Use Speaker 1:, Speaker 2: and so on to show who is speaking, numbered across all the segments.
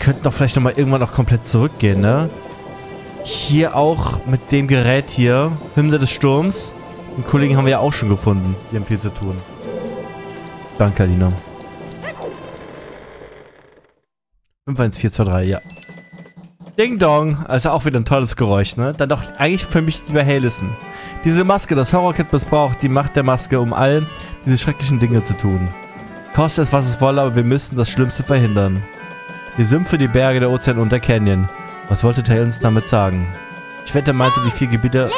Speaker 1: könnten doch vielleicht nochmal irgendwann noch komplett zurückgehen, ne? Hier auch mit dem Gerät hier. Hymne des Sturms. Den Kollegen haben wir ja auch schon gefunden. Die haben viel zu tun. Danke, Alina. 51423, ja. Ding Dong. Also auch wieder ein tolles Geräusch, ne? Dann doch eigentlich für mich lieber Haylison. Diese Maske, das Horrorkit missbraucht die Macht der Maske, um all diese schrecklichen Dinge zu tun. Koste es, was es wolle, aber wir müssen das Schlimmste verhindern. Die Sümpfe, die Berge, der Ozean und der Canyon. Was wollte Tails uns damit sagen? Ich wette, er meinte die 4 Gebiete...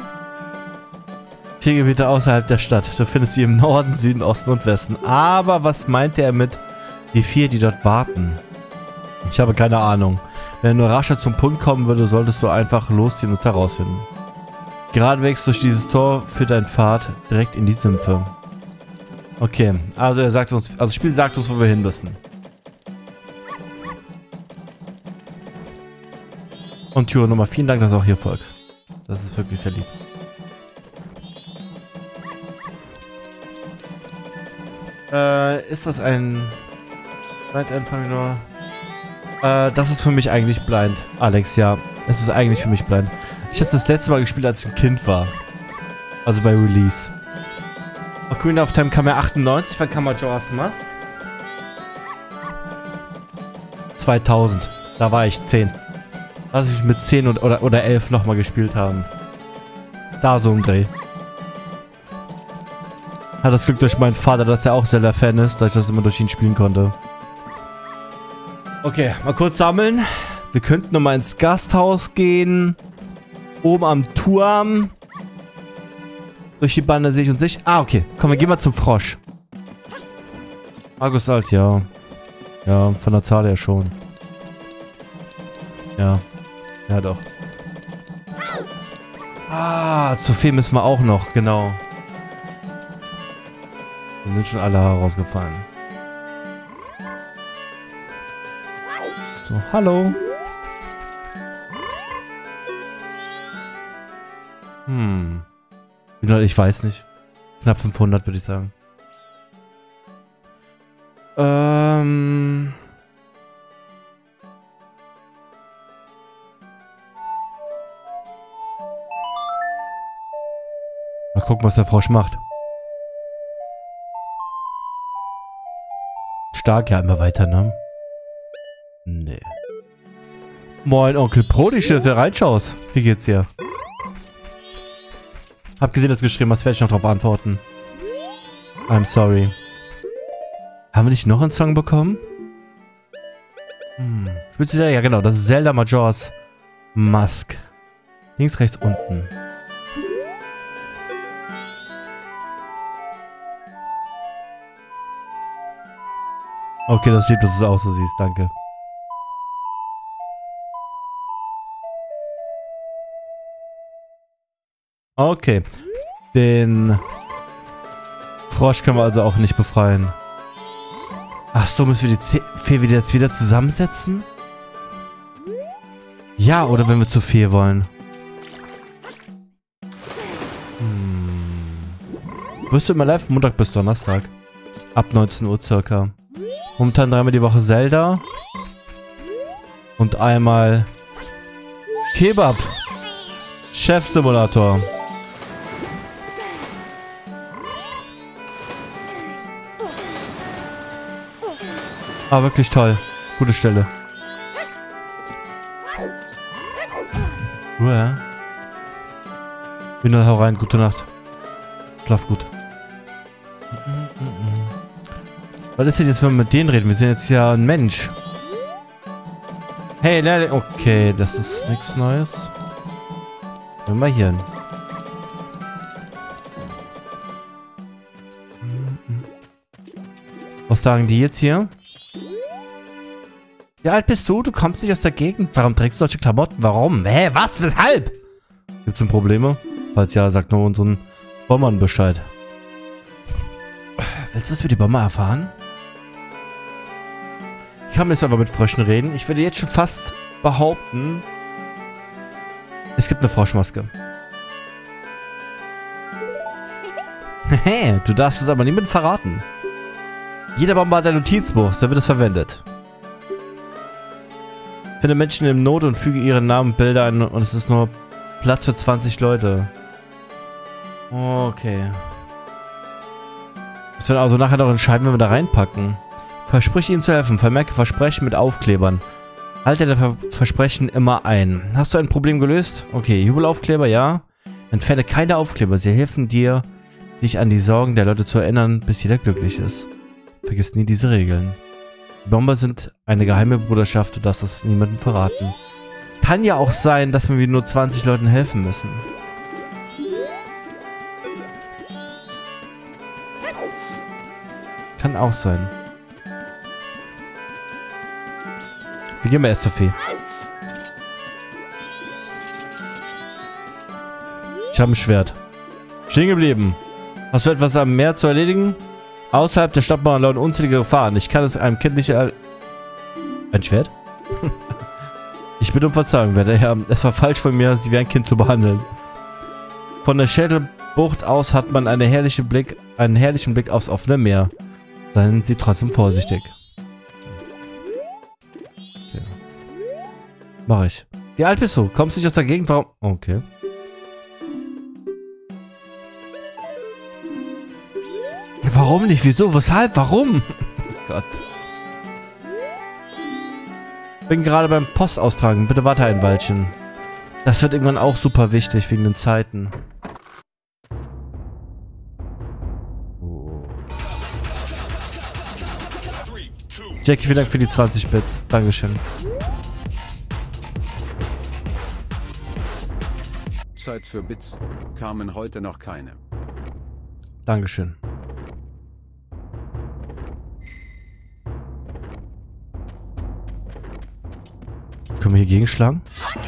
Speaker 1: 4 Gebiete außerhalb der Stadt. Du findest sie im Norden, Süden, Osten und Westen. Aber was meinte er mit die 4, die dort warten? Ich habe keine Ahnung. Wenn du rascher zum Punkt kommen würde, solltest du einfach losziehen und es herausfinden. Geradewegs durch dieses Tor führt ein Pfad direkt in die Sümpfe. Okay, also er sagt uns, also das Spiel sagt uns, wo wir hin müssen. Und Tür Nummer, vielen Dank, dass du auch hier folgst. Das ist wirklich sehr lieb. Ist das ein... Blind nur? Das ist für mich eigentlich blind. Alex, ja. Es ist eigentlich für mich blind. Ich habe das letzte Mal gespielt, als ich ein Kind war. Also bei Release. Ocarina of Time kam ja 98, wann kam Majora's Mask? 2000. Da war ich 10. Lass ich mit 10 oder 11 nochmal gespielt haben. Da so ein Dreh. Hat das Glück durch meinen Vater, dass er auch Zelda-Fan ist, dass ich das immer durch ihn spielen konnte. Okay, mal kurz sammeln. Wir könnten nochmal ins Gasthaus gehen. Oben am Turm. Durch die Bande sehe ich uns nicht. Ah, okay. Komm, wir gehen mal zum Frosch. Argus Alt, ja. Ja, von der Zahl her schon. Ja. Ja, doch. Ah, zu viel müssen wir auch noch, genau. Dann sind schon alle herausgefallen. So, hallo. Ich weiß nicht. Knapp 500 würde ich sagen. Mal gucken, was der Frosch macht. Stark, ja, immer weiter, ne? Nee. Moin, Onkel Prodi, schön, dass du reinschaust. Wie geht's dir? Hab gesehen, dass du geschrieben hast, werde ich noch drauf antworten. I'm sorry. Haben wir nicht noch einen Song bekommen? Spielst du da? Ja, genau. Das ist Zelda Majora's Mask. Links, rechts, unten. Okay, das Lied, dass du es auch so siehst. Danke. Okay. Den Frosch können wir also auch nicht befreien. Ach so, müssen wir die Fee jetzt wieder zusammensetzen? Ja, oder wenn wir zur Fee wollen. Wirst du immer live? Montag bis Donnerstag. Ab 19 Uhr circa. Momentan 3-mal die Woche Zelda. Und einmal Kebab. Chef-Simulator. Ah, wirklich toll. Gute Stelle. Ja. Windel, hau rein. Gute Nacht. Schlaf gut. Was ist denn jetzt, wenn wir mit denen reden? Wir sind jetzt ja ein Mensch. Hey, Leute. Okay, das ist nichts Neues. Gehen wir hier hin. Was sagen die jetzt hier? Wie alt bist du? Du kommst nicht aus der Gegend. Warum trägst du solche Klamotten? Warum? Hä? Was? Weshalb? Gibt's denn Probleme? Falls ja, sagt nur unseren Bombern Bescheid. Willst du was über die Bomber erfahren? Ich kann jetzt aber mit Fröschen reden. Ich würde jetzt schon fast behaupten, es gibt eine Froschmaske. Hehe, du darfst es aber niemandem verraten. Jeder Bomber hat ein Notizbuch, da wird es verwendet. Finde Menschen in Not und füge ihre Namen und Bilder ein und es ist nur Platz für 20 Leute. Okay. Wir werden also nachher noch entscheiden, wenn wir da reinpacken. Versprich ihnen zu helfen. Vermerke Versprechen mit Aufklebern. Halte deine Versprechen immer ein. Hast du ein Problem gelöst? Okay, Jubelaufkleber, ja. Entferne keine Aufkleber. Sie helfen dir, dich an die Sorgen der Leute zu erinnern, bis jeder glücklich ist. Vergiss nie diese Regeln. Die Bomber sind eine geheime Bruderschaft, du darfst das niemandem verraten. Kann ja auch sein, dass wir nur 20 Leuten helfen müssen. Kann auch sein. Wie gehen wir erst, Sophie? Ich habe ein Schwert. Stehen geblieben. Hast du etwas am Meer zu erledigen? Außerhalb der Stadtmauern lauten unzählige Gefahren. Ich kann es einem Kind nicht Ein Schwert? Ich bitte um Verzeihung, werter Herr. Es war falsch von mir, sie wie ein Kind zu behandeln. Von der Schädelbucht aus hat man einen herrlichen Blick aufs offene Meer. Seien Sie trotzdem vorsichtig. Okay. Mach ich. Wie alt bist du? Kommst du nicht aus der Gegend? Warum? Okay. Warum nicht? Wieso? Weshalb? Warum? Gott. Bin gerade beim Post austragen. Bitte warte ein Weilchen. Das wird irgendwann auch super wichtig wegen den Zeiten. Jackie, vielen Dank für die 20 Bits. Dankeschön.
Speaker 2: Zeit für Bits. Kamen heute noch keine.
Speaker 1: Dankeschön. Können wir hier gegenschlagen?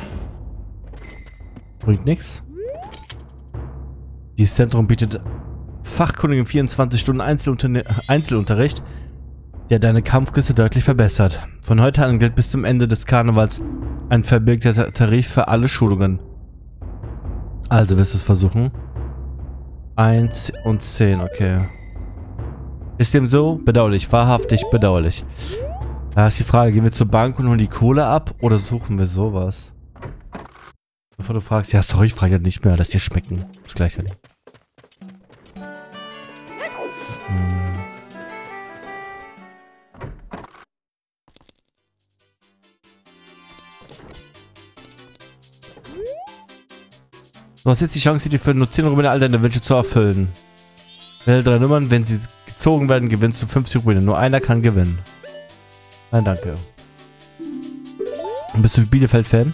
Speaker 1: Bringt nichts. Dieses Zentrum bietet fachkundigen 24 Stunden Einzelunterricht, der deine Kampfkünste deutlich verbessert. Von heute an gilt bis zum Ende des Karnevals ein verbilligter Tarif für alle Schulungen. Also wirst du es versuchen. 1 und 10, okay. Ist dem so? Bedauerlich, wahrhaftig bedauerlich. Da ist die Frage, gehen wir zur Bank und holen die Kohle ab oder suchen wir sowas? Bevor du fragst, ja sorry, ich frage ja nicht mehr, lass dir schmecken. Das gleiche. Du hast jetzt die Chance, dir für nur 10 Rubine all deine Wünsche zu erfüllen. Wähle 3 Nummern, wenn sie gezogen werden, gewinnst du 50 Rubine. Nur einer kann gewinnen. Nein, danke. Bist du Bielefeld-Fan?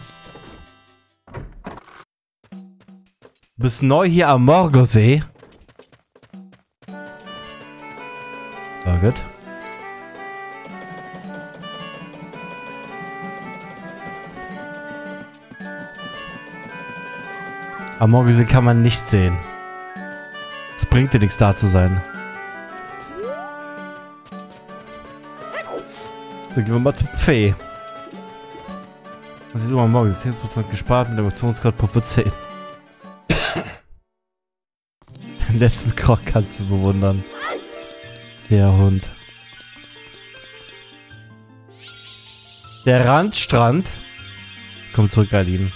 Speaker 1: Du bist neu hier am Morgosee. Oh Gott. Am Morgosee kann man nicht sehen. Es bringt dir nichts, da zu sein. So, gehen wir mal zum Buffet. Was ist immer morgen? 10% gespart mit dem Aktionscode pro 10. Den letzten Krog kannst du bewundern. Der Hund. Der Randstrand. Komm zurück, Aline.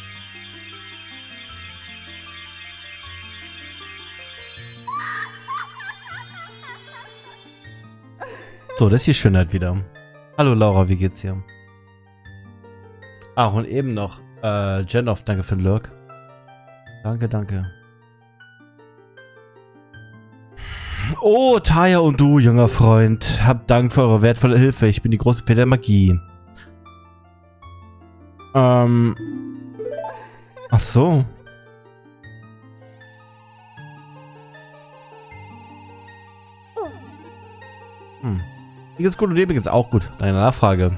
Speaker 1: So, das ist die Schönheit wieder. Hallo Laura, wie geht's dir? Ach, und eben noch, Jenoff, danke für den Lurk. Danke, danke. Oh, Taya und du, junger Freund. Habt Dank für eure wertvolle Hilfe. Ich bin die große Fee der Magie. Ach so. Mir geht's gut und dir geht's auch gut. Deine Nachfrage.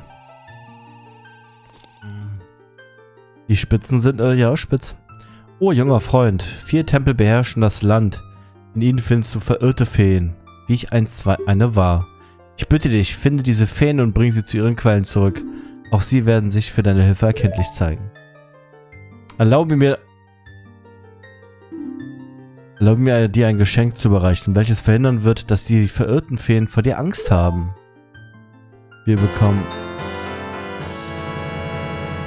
Speaker 1: Die Spitzen sind, ja, spitz. Oh, junger Freund. 4 Tempel beherrschen das Land. In ihnen findest du verirrte Feen, wie ich einst eine war. Ich bitte dich, finde diese Feen und bring sie zu ihren Quellen zurück. Auch sie werden sich für deine Hilfe erkenntlich zeigen. Erlaube mir dir ein Geschenk zu überreichen, welches verhindern wird, dass die verirrten Feen vor dir Angst haben. Wir bekommen...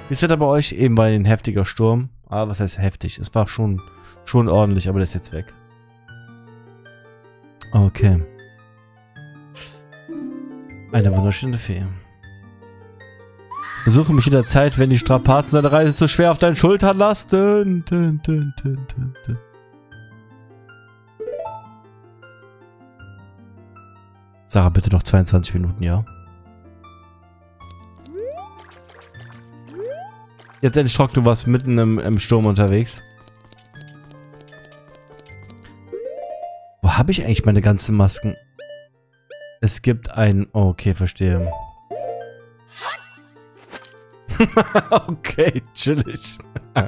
Speaker 1: Wie ist das bei euch? Eben bei ein heftiger Sturm. Aber was heißt heftig? Es war schon ordentlich, aber das ist jetzt weg. Okay. Eine wunderschöne Fee. Besuche mich jederzeit, wenn die Strapazen deiner Reise zu schwer auf deinen Schultern lasten. Sarah, bitte noch 22 Minuten, ja? Jetzt endlich trocken, du warst mitten im Sturm unterwegs. Wo habe ich eigentlich meine ganzen Masken? Es gibt ein... Oh, okay, verstehe. Okay, chillig.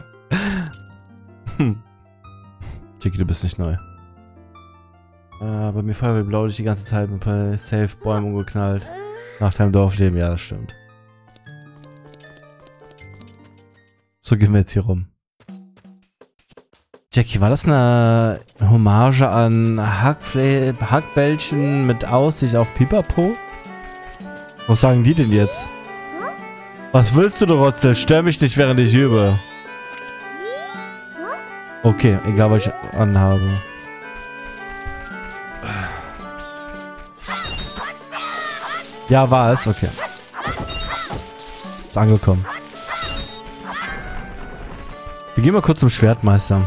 Speaker 1: Jackie, du bist nicht neu. Bei mir Feuerwehr blau dich die ganze Zeit mit ein paar Safe-Bäumen umgeknallt. Nach deinem Dorfleben, ja, das stimmt. So gehen wir jetzt hier rum. Jackie, war das eine Hommage an Hackbällchen mit Aussicht auf Pipapo? Was sagen die denn jetzt? Was willst du, Rotzel? Stör mich nicht, während ich übe. Okay, egal was ich anhabe. Ja, war es. Okay. Ist angekommen. Wir gehen mal kurz zum Schwertmeister.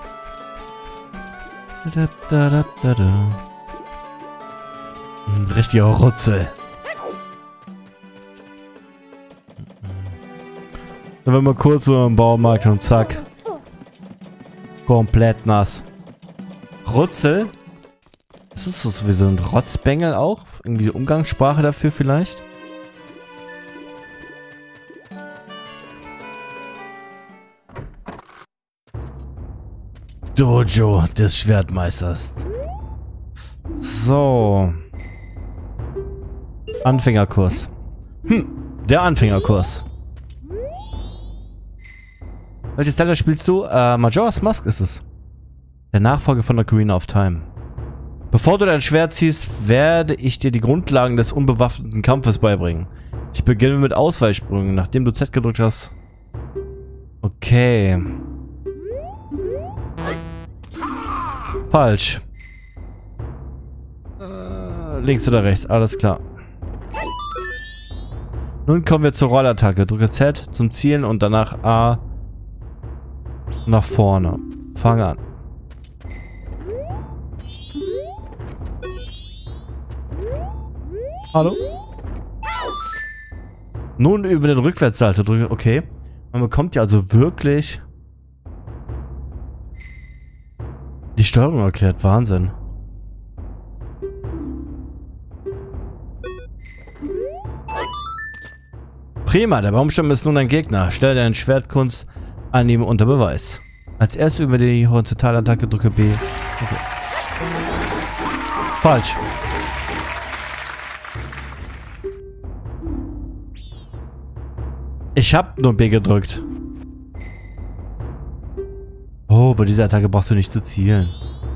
Speaker 1: Richtiger Rutzel. Dann werden wir kurz so im Baumarkt und zack. Komplett nass. Rutzel? Ist das so wie so ein Rotzbengel auch? Irgendwie Umgangssprache dafür vielleicht? Dojo des Schwertmeisters. So. Anfängerkurs. Der Anfängerkurs. Welches Teil spielst du? Majora's Mask ist es. Der Nachfolger von Ocarina of Time. Bevor du dein Schwert ziehst, werde ich dir die Grundlagen des unbewaffneten Kampfes beibringen. Ich beginne mit Ausweichsprüngen, nachdem du Z gedrückt hast. Okay. Falsch. Links oder rechts, alles klar. Nun kommen wir zur Rollattacke. Drücke Z zum Zielen und danach A nach vorne. Fang an. Hallo? Nun über den Rückwärtssalto drücke. Okay. Man bekommt ja also wirklich die Steuerung erklärt. Wahnsinn. Prima, der Baumstamm ist nun ein Gegner. Stelle deine Schwertkunst an ihm unter Beweis. Als erstes über die Horizontalattacke drücke B. Okay. Falsch. Ich hab nur B gedrückt. Oh, bei dieser Attacke brauchst du nicht zu zielen.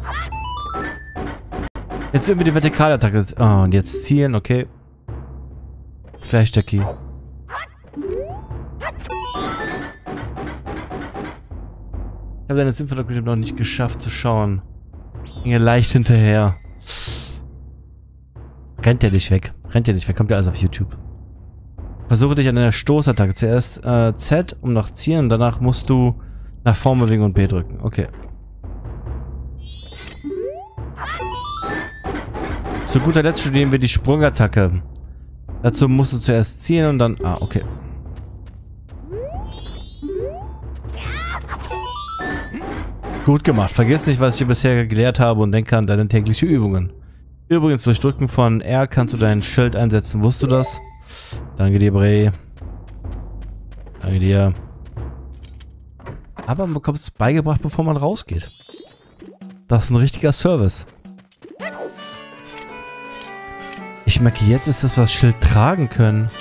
Speaker 1: Jetzt irgendwie die Vertikalattacke. Oh, und jetzt zielen, okay. Gleich, Jackie. Ich habe deine Symphonie noch nicht geschafft zu schauen. Ging ja leicht hinterher. Rennt ja nicht weg. Rennt ja nicht weg. Kommt ja alles auf YouTube. Versuche dich an einer Stoßattacke. Zuerst Z, um nach Zielen. Und danach musst du nach vorne bewegen und B drücken. Okay. Zu guter Letzt studieren wir die Sprungattacke. Dazu musst du zuerst zielen und dann... Ah, okay. Gut gemacht. Vergiss nicht, was ich dir bisher gelehrt habe und denke an deine täglichen Übungen. Übrigens, durch Drücken von R kannst du dein Schild einsetzen. Wusstest du das? Danke dir, Bray. Danke dir. Aber man bekommt es beigebracht, bevor man rausgeht. Das ist ein richtiger Service. Ich merke, jetzt ist das, was Schild tragen können.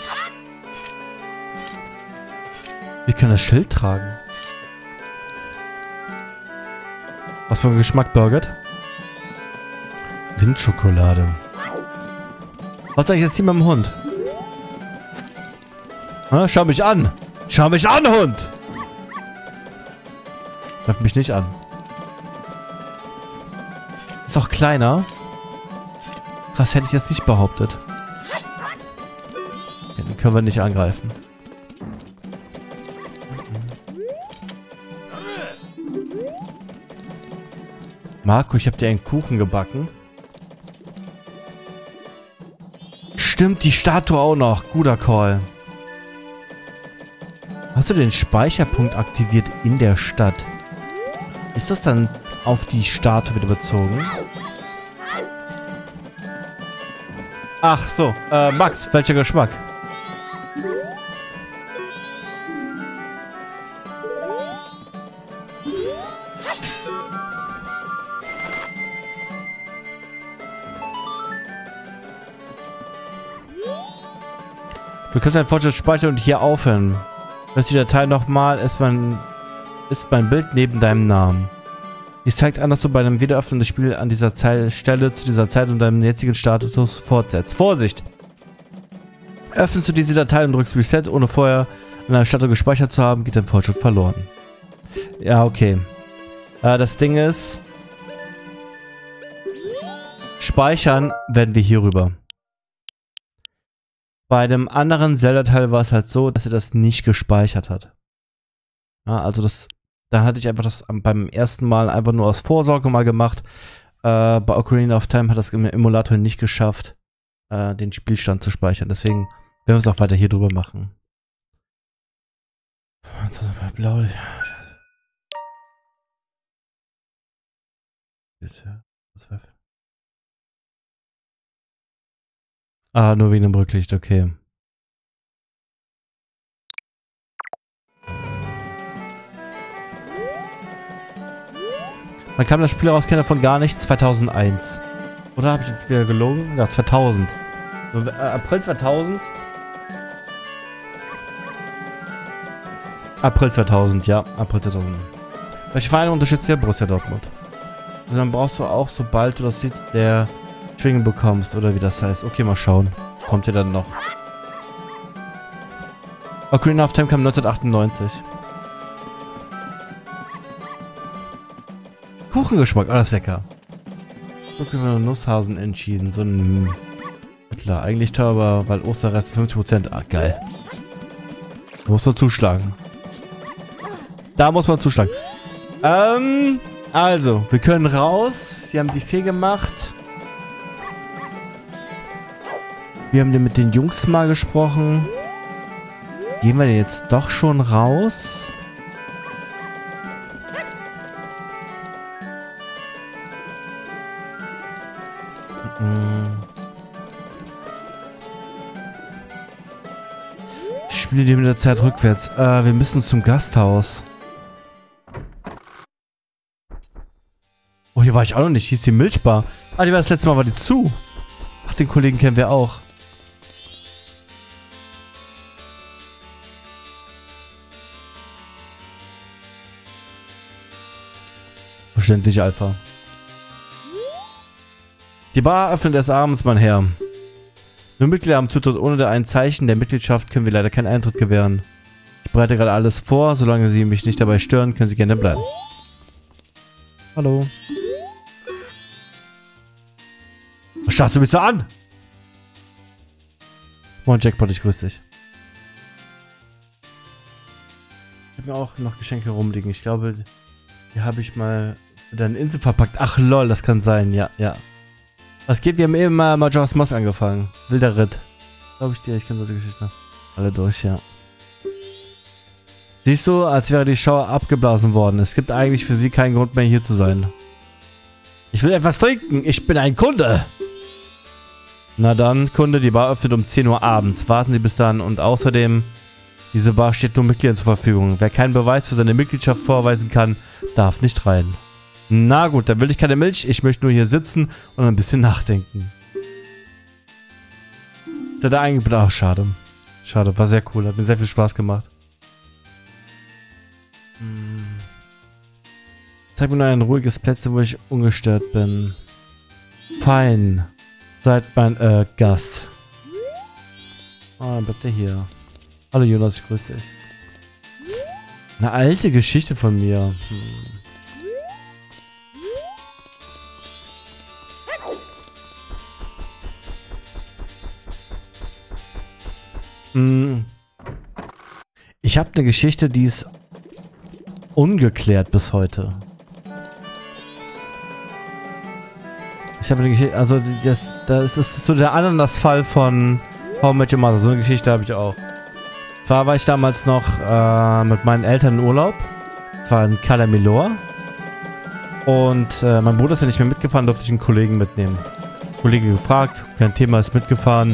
Speaker 1: Wir können das Schild tragen. Was für ein Geschmack burgert? Windschokolade. Was sag ich jetzt hier mit dem Hund? Ha, schau mich an. Schau mich an, Hund! Greif mich nicht an. Ist auch kleiner. Krass, hätte ich jetzt nicht behauptet. Ja, den können wir nicht angreifen. Marco, ich habe dir einen Kuchen gebacken. Stimmt, die Statue auch noch. Guter Call. Hast du den Speicherpunkt aktiviert in der Stadt? Ist das dann auf die Statue wieder bezogen? Ach so, Max, welcher Geschmack? Du kannst deinen Fortschritt speichern und hier aufhören. Lass die Datei nochmal, ist mein Bild neben deinem Namen. Dies zeigt an, dass du bei einem Wiederöffnen des Spiels an dieser Stelle zu dieser Zeit und deinem jetzigen Status fortsetzt. Vorsicht! Öffnest du diese Datei und drückst Reset, ohne vorher an einer Statue gespeichert zu haben, geht dein Fortschritt verloren. Ja, okay. Das Ding ist... Speichern werden wir hierüber. Bei dem anderen Zelda-Teil war es halt so, dass er das nicht gespeichert hat. Ja, also da hatte ich einfach das beim ersten Mal einfach nur aus Vorsorge mal gemacht. Bei Ocarina of Time hat das im Emulator nicht geschafft, den Spielstand zu speichern. Deswegen werden wir es auch weiter hier drüber machen. Blau. Ah, nur wegen dem Rücklicht, okay. Man kam das Spiel raus, kennt davon gar nichts, 2001. Oder habe ich jetzt wieder gelogen? Ja, 2000. April 2000? April 2000, ja, April 2000. Welche Vereine unterstützt der Borussia Dortmund? Und dann brauchst du auch, sobald du das Lied der Schwingen bekommst, oder wie das heißt. Okay, mal schauen. Kommt ihr dann noch. Ocarina of Time kam 1998. Kuchengeschmack, oh, das ist lecker. So können wir Nusshasen entschieden. So ein Mittler. Eigentlich teuer, aber weil Osterrest 50%. Ah, geil. Da muss man zuschlagen. Da muss man zuschlagen. Also, wir können raus. Wir haben die Fee gemacht. Wir haben mit den Jungs mal gesprochen. Gehen wir denn jetzt doch schon raus? Ich spiele die mit der Zeit rückwärts. Wir müssen zum Gasthaus. Oh, hier war ich auch noch nicht. Hier ist die Milchbar. Ah, die war das letzte Mal, war die zu. Ach, den Kollegen kennen wir auch. Verständlich, Alpha. Die Bar öffnet erst abends, mein Herr. Nur Mitglieder haben Zutritt. Ohne ein Zeichen der Mitgliedschaft können wir leider keinen Eintritt gewähren. Ich bereite gerade alles vor. Solange Sie mich nicht dabei stören, können Sie gerne bleiben. Hallo. Was starrst du mich so an? Moin Jackpot, ich grüße dich. Ich habe mir auch noch Geschenke rumliegen. Ich glaube, die habe ich mal in eine Insel verpackt. Ach lol, das kann sein. Ja, ja. Was geht? Wir haben eben mal Majora's Mask angefangen. Wilder Ritt. Glaube ich dir, ich kenne solche Geschichten. Alle durch, ja. Siehst du, als wäre die Show abgeblasen worden. Es gibt eigentlich für sie keinen Grund mehr hier zu sein. Ich will etwas trinken. Ich bin ein Kunde. Na dann, Kunde, die Bar öffnet um 10 Uhr abends. Warten Sie bis dann. Und außerdem, diese Bar steht nur Mitgliedern zur Verfügung. Wer keinen Beweis für seine Mitgliedschaft vorweisen kann, darf nicht rein. Na gut, dann will ich keine Milch. Ich möchte nur hier sitzen und ein bisschen nachdenken. Ist der da eingebaut? Ach, schade. Schade, war sehr cool. Hat mir sehr viel Spaß gemacht. Zeig mir nur ein ruhiges Plätzchen, wo ich ungestört bin. Fein. Seid mein Gast. Ah, bitte hier. Hallo Jonas, ich grüße dich. Eine alte Geschichte von mir. Ich habe eine Geschichte, die ist ungeklärt bis heute. Ich habe eine Geschichte, also das ist so der Ananas-Fall von How I Met Your Mother. So eine Geschichte habe ich auch. Zwar war ich damals noch mit meinen Eltern in Urlaub. Das war in Cala Melor. Und mein Bruder ist ja nicht mehr mitgefahren, durfte ich einen Kollegen mitnehmen. Kollege gefragt, kein Thema, ist mitgefahren.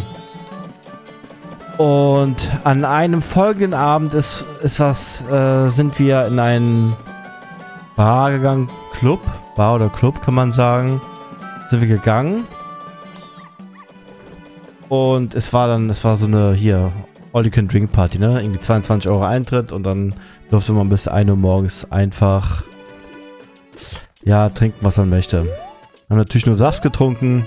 Speaker 1: Und an einem folgenden Abend sind wir in einen Bar gegangen, Bar oder Club kann man sagen, sind wir gegangen. Und es war so eine, All-You-Can-Drink-Party, ne? Irgendwie 22 € Eintritt und dann durfte man bis 1 Uhr morgens einfach, ja, trinken, was man möchte. Wir haben natürlich nur Saft getrunken.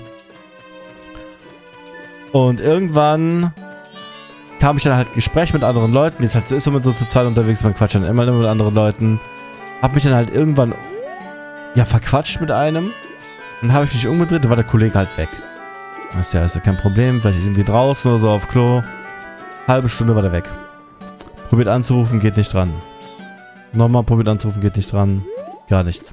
Speaker 1: Und irgendwann kam ich dann halt Gespräch mit anderen Leuten, wie es halt so ist, wenn man so zu zweit unterwegs ist, man quatscht dann immer mit anderen Leuten. Hab mich dann halt irgendwann, ja, verquatscht mit einem. Dann habe ich mich umgedreht, da war der Kollege halt weg. Das ist ja kein Problem, vielleicht ist irgendwie draußen oder so auf Klo. Halbe Stunde war der weg. Probiert anzurufen, geht nicht dran. Nochmal probiert anzurufen, geht nicht dran. Gar nichts.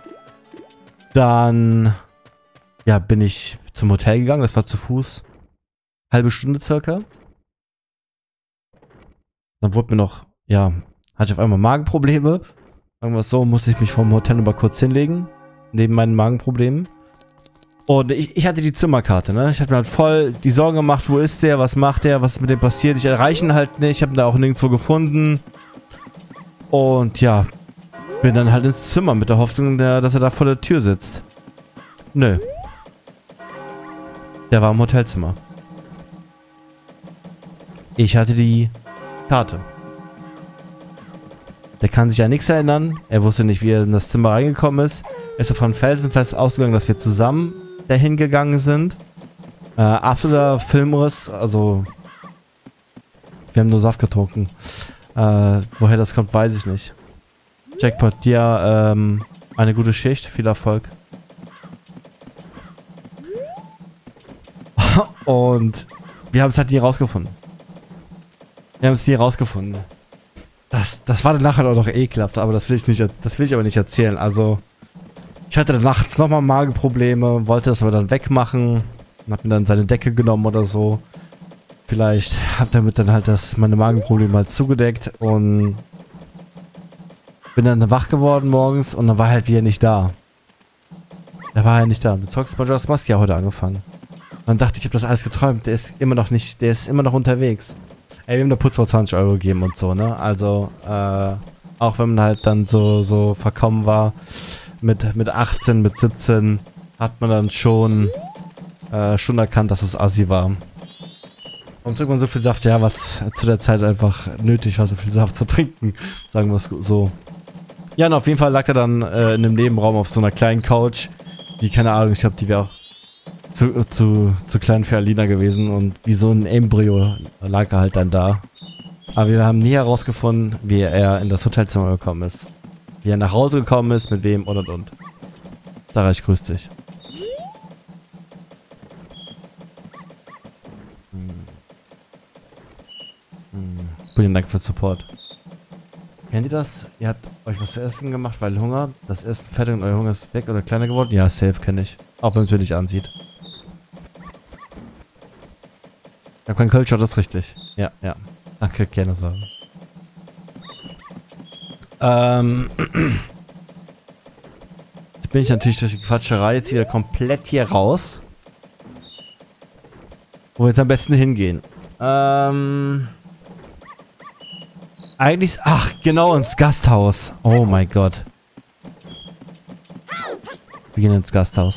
Speaker 1: Dann, ja, bin ich zum Hotel gegangen, das war zu Fuß. Halbe Stunde circa. Dann wurde mir noch, ja, hatte ich auf einmal Magenprobleme. Irgendwas so, musste ich mich vom Hotel mal kurz hinlegen. Neben meinen Magenproblemen. Und ich hatte die Zimmerkarte, ne? Ich hatte mir halt voll die Sorgen gemacht, wo ist der, was macht der, was ist mit dem passiert. Ich erreiche ihn halt nicht, ich habe ihn da auch nirgendwo gefunden. Und ja, bin dann halt ins Zimmer mit der Hoffnung, dass er da vor der Tür sitzt. Nö. Der war im Hotelzimmer. Ich hatte die Karte. Der kann sich an nichts erinnern. Er wusste nicht, wie er in das Zimmer reingekommen ist. Er ist davon felsenfest ausgegangen, dass wir zusammen dahin gegangen sind. Absoluter Filmriss. Also, wir haben nur Saft getrunken. Woher das kommt, weiß ich nicht. Jackpot, dir eine gute Schicht. Viel Erfolg. Und wir haben es halt nie rausgefunden. Das war dann nachher auch noch ekelhaft, aber das will ich aber nicht erzählen. Also, ich hatte dann nachts nochmal Magenprobleme, wollte das aber dann wegmachen und hab mir dann seine Decke genommen oder so. Vielleicht hab damit dann halt meine Magenprobleme halt zugedeckt und bin dann wach geworden morgens und dann war er halt wieder nicht da. Da war er nicht da. Du zockst Majora's Mask ja heute angefangen. Und dann dachte ich, habe das alles geträumt. Der ist immer noch unterwegs. Ey, wir haben der Putzfrau 20 € gegeben und so, ne? Also, auch wenn man halt dann so verkommen war, mit 18, mit 17, hat man dann schon erkannt, dass es assi war. Warum trinkt man so viel Saft? Ja, was zu der Zeit einfach nötig war, so viel Saft zu trinken. Sagen wir es so. Ja, und auf jeden Fall lag er dann in einem Nebenraum auf so einer kleinen Couch. Die, keine Ahnung, ich glaube, die wäre auch zu klein für Alina gewesen. Und wie so ein Embryo lag er halt dann da. Aber wir haben nie herausgefunden, wie er in das Hotelzimmer gekommen ist. Wie er nach Hause gekommen ist, mit wem und. Sarah, ich grüße dich. Vielen Dank für den Support. Kennt ihr das? Ihr habt euch was zu essen gemacht, weil Hunger. Das Essen fertig und euer Hunger ist weg oder kleiner geworden? Ja, safe kenne ich. Auch wenn es mir nicht ansieht. Ich habe kein Kölsch, das ist richtig. Ja. Danke, gerne sagen. Jetzt bin ich natürlich durch die Quatscherei jetzt wieder komplett hier raus. Wo wir jetzt am besten hingehen. Eigentlich... Ach, genau, ins Gasthaus. Oh mein Gott. Wir gehen ins Gasthaus.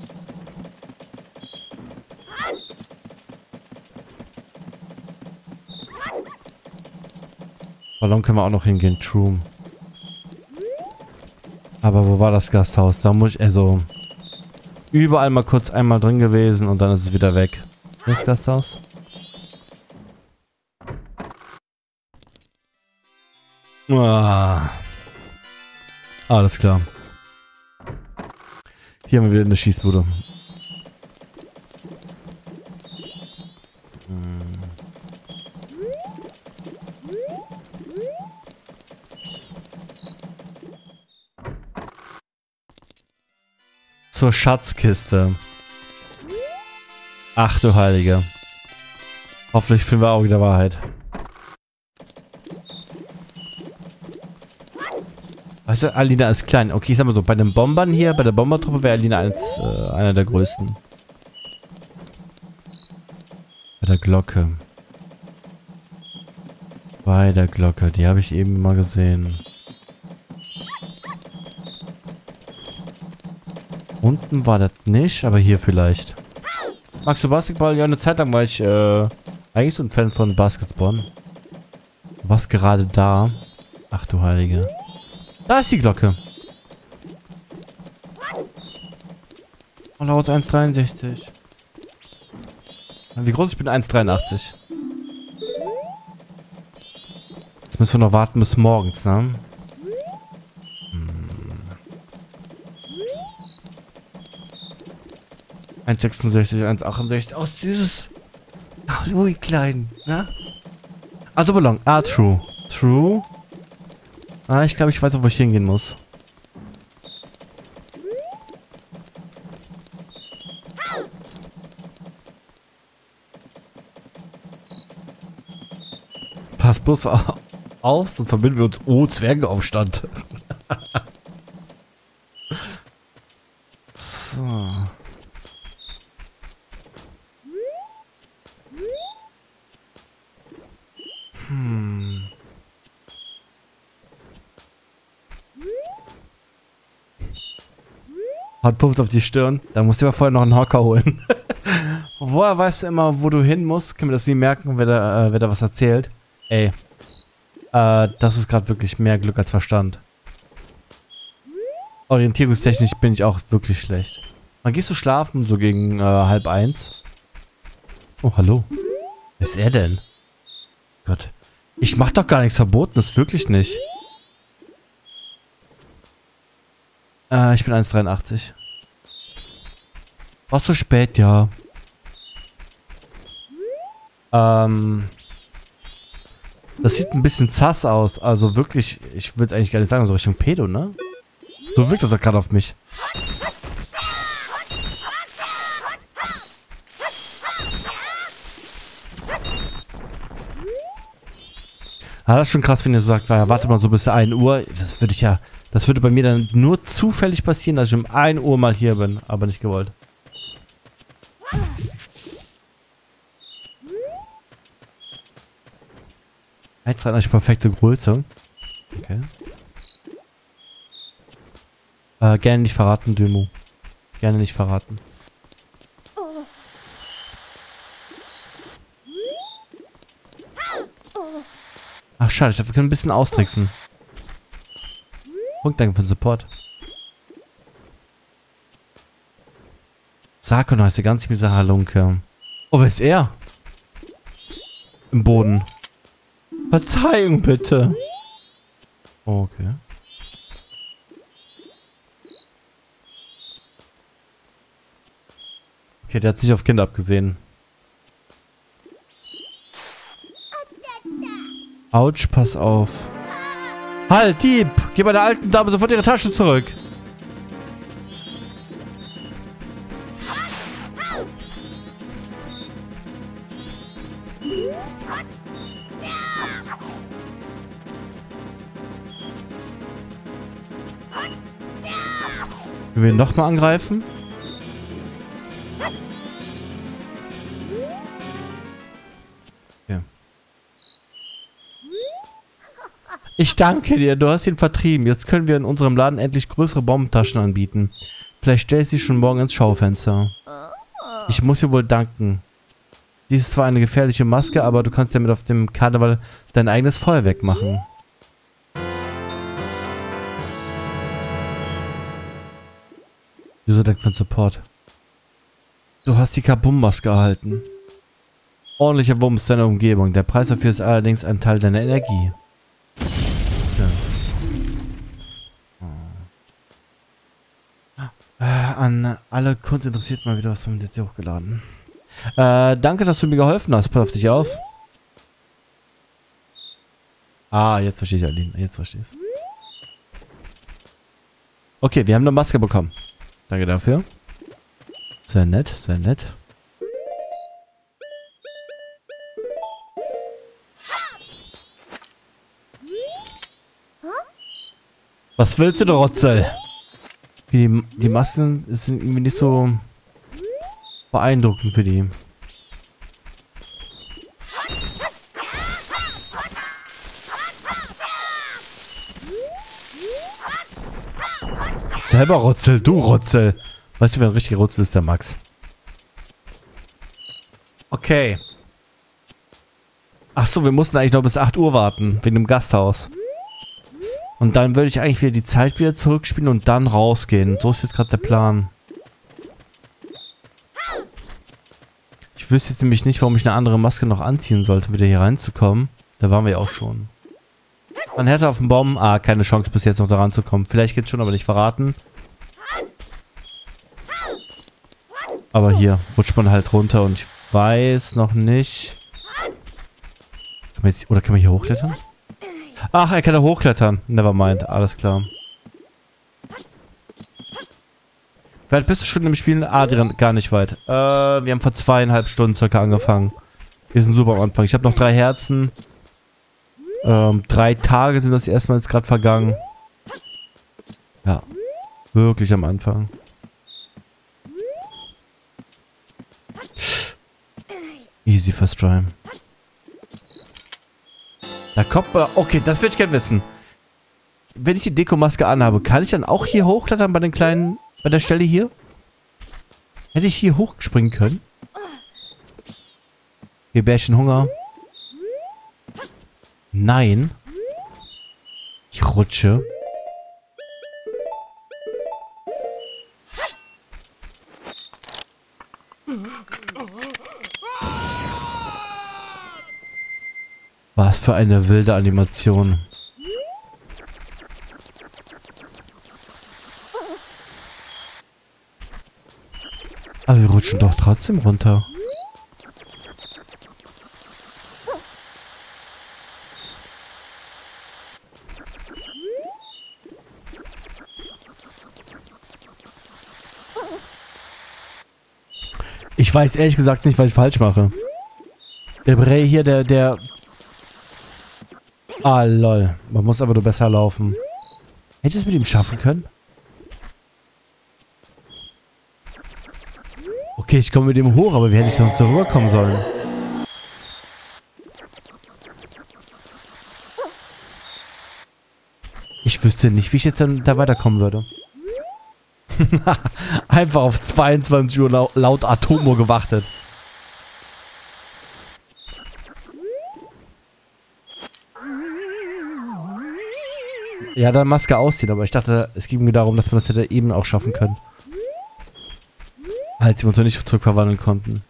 Speaker 1: Ballon können wir auch noch hingehen. True. Aber wo war das Gasthaus? Da muss ich... Also... Überall mal kurz einmal drin gewesen und dann ist es wieder weg. Das Gasthaus? Ah. Alles klar. Hier haben wir wieder eine Schießbude. Zur Schatzkiste. Ach du Heilige. Hoffentlich finden wir auch wieder Wahrheit. Weißt du, Alina ist klein. Okay, ich sag mal so, bei den Bombern hier, bei der Bombertruppe wäre Alina einer der größten. Bei der Glocke. Bei der Glocke, die habe ich eben mal gesehen. Unten war das nicht, aber hier vielleicht. Magst du Basketball? Ja, eine Zeit lang war ich eigentlich so ein Fan von Basketball. Was gerade da? Ach du Heilige. Da ist die Glocke. Oh, laut 1,63. Wie groß? Ich bin 1,83. Jetzt müssen wir noch warten bis morgens, ne? 1,66, 1,68. Oh, süß. Oh, wie klein, ne? Also Ballon. Ah, true. True. Ah, ich glaube, ich weiß auch, wo ich hingehen muss. Pass bloß auf, sonst verbinden wir uns. Oh, Zwergenaufstand. So. Haut pufft auf die Stirn. Da musst du aber vorher noch einen Hocker holen. Woher weißt du immer, wo du hin musst? Können wir das nie merken, wer da was erzählt? Ey. Das ist gerade wirklich mehr Glück als Verstand. Orientierungstechnisch bin ich auch wirklich schlecht. Wann gehst du schlafen? So gegen 12:30? Oh, hallo. Wer ist er denn? Gott. Ich mach doch gar nichts Verbotenes. Wirklich nicht. Ich bin 1,83. War so spät, ja. Das sieht ein bisschen sass aus. Also wirklich, ich würde eigentlich gar nicht sagen, so Richtung Pedo, ne? So wirkt das doch gerade auf mich. Ah, das ist schon krass, wenn ihr so sagt, ja, warte mal so bis 1 Uhr. Das würde bei mir dann nur zufällig passieren, dass ich um 1 Uhr mal hier bin, aber nicht gewollt. Jetzt hat eigentlich perfekte Größe. Okay. Gerne nicht verraten, Demo. Gerne nicht verraten. Ach, schade, ich dachte, wir können ein bisschen austricksen. Punkt, danke für den Support. Sarkon heißt der ganz miese Halunke. Oh, wer ist er? Im Boden. Verzeihung, bitte. Okay. Okay, der hat sich auf Kinder abgesehen. Autsch, pass auf. Halt, Dieb! Gib meiner alten Dame sofort ihre Tasche zurück. Können wir ihn nochmal angreifen? Ja. Ich danke dir, du hast ihn vertrieben. Jetzt können wir in unserem Laden endlich größere Bombentaschen anbieten. Vielleicht stellst du sie schon morgen ins Schaufenster. Ich muss dir wohl danken. Dies ist zwar eine gefährliche Maske, aber du kannst damit auf dem Karneval dein eigenes Feuerwerk machen. Wieso Dank für den Support? Du hast die Kabum-Maske erhalten. Ordentlicher Wumms deiner Umgebung. Der Preis dafür ist allerdings ein Teil deiner Energie. Ja. an alle Kunst interessiert mal wieder, was haben wir jetzt hier hochgeladen. Danke, dass du mir geholfen hast. Pass auf dich auf. Ah, jetzt verstehe ich, Aline. Jetzt verstehe ich es. Okay, wir haben eine Maske bekommen. Danke dafür. Sehr nett, sehr nett. Was willst du, du Rotzel? Die Masken sind irgendwie nicht so beeindruckend für die. Selber Rotzel, du Rotzel. Weißt du, wer ein richtiger Rotzel ist, der Max. Okay. Achso, wir mussten eigentlich noch bis 8 Uhr warten, wegen dem Gasthaus. Und dann würde ich eigentlich wieder die Zeit wieder zurückspielen und dann rausgehen. So ist jetzt gerade der Plan. Ich wüsste jetzt nämlich nicht, warum ich eine andere Maske noch anziehen sollte, wieder hier reinzukommen. Da waren wir ja auch schon. Man hätte auf dem Baum... Ah, keine Chance bis jetzt noch da ranzukommen. Vielleicht geht's schon, aber nicht verraten. Aber hier rutscht man halt runter und ich weiß noch nicht... Kann man jetzt, oder kann man hier hochklettern? Ach, er kann da hochklettern. Nevermind, alles klar. Wie weit bist du schon im Spielen? Adrian, gar nicht weit. Wir haben vor 2,5 Stunden circa angefangen. Wir sind super am Anfang. Ich habe noch 3 Herzen. 3 Tage sind das erstmal jetzt gerade vergangen. Ja. Wirklich am Anfang. Easy first try. Da kommt man... Okay, das würde ich gerne wissen. Wenn ich die Dekomaske anhabe, kann ich dann auch hier hochklettern bei den kleinen... Bei der Stelle hier? Hätte ich hier hochspringen können? Hier Bärchen Hunger. Nein. Ich rutsche. Was für eine wilde Animation. Aber wir rutschen doch trotzdem runter. Ich weiß ehrlich gesagt nicht, was ich falsch mache. Der Bray hier, der... Ah, lol. Man muss aber nur besser laufen. Hätte ich es mit ihm schaffen können? Okay, ich komme mit ihm hoch, aber wie hätte ich sonst da rüberkommen sollen? Ich wüsste nicht, wie ich jetzt dann da weiterkommen würde. Einfach auf 22 Uhr laut Atomuhr gewartet. Ja, dann Maske ausziehen, aber ich dachte, es ging mir darum, dass wir das hätte eben auch schaffen können. Als wir uns noch nicht zurückverwandeln konnten.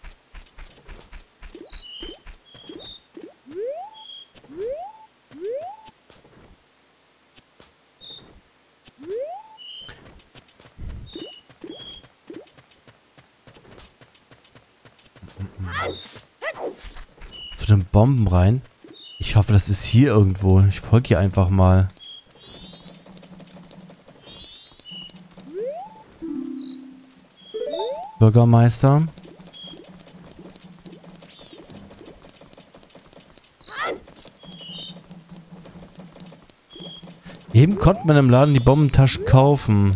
Speaker 1: Zu den Bomben rein. Ich hoffe, das ist hier irgendwo. Ich folge hier einfach mal. Bürgermeister. Eben konnte man im Laden die Bombentaschen kaufen.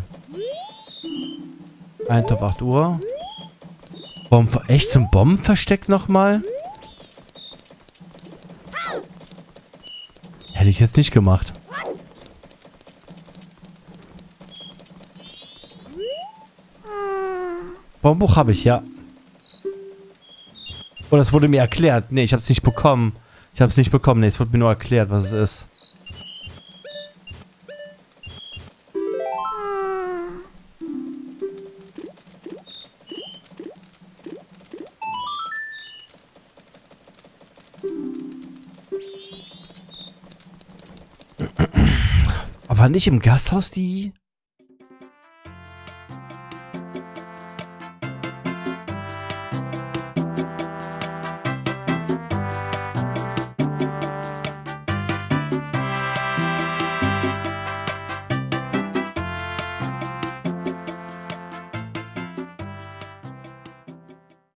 Speaker 1: 1 auf 8 Uhr. Echt zum Bombenversteck nochmal? Hätte ich jetzt nicht gemacht. Bombenbuch habe ich, ja. Oh, das wurde mir erklärt. Nee, ich habe es nicht bekommen. Ich habe es nicht bekommen. Nee, es wurde mir nur erklärt, was es ist. Aber nicht im Gasthaus die